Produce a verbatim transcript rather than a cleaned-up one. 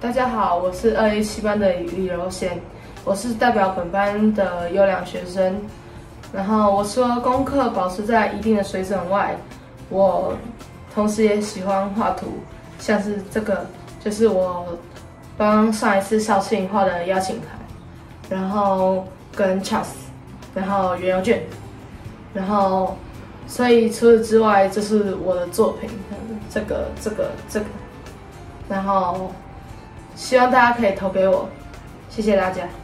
大家好，我是二一七班的李柔贤，我是代表本班的优良学生。然后我除了功课保持在一定的水准外，我同时也喜欢画图，像是这个就是我帮上一次校庆画的邀请函，然后跟 Charles， 然后圆游卷，然后所以除此之外，这是我的作品，这个这个这个，然后希望大家可以投给我，谢谢大家。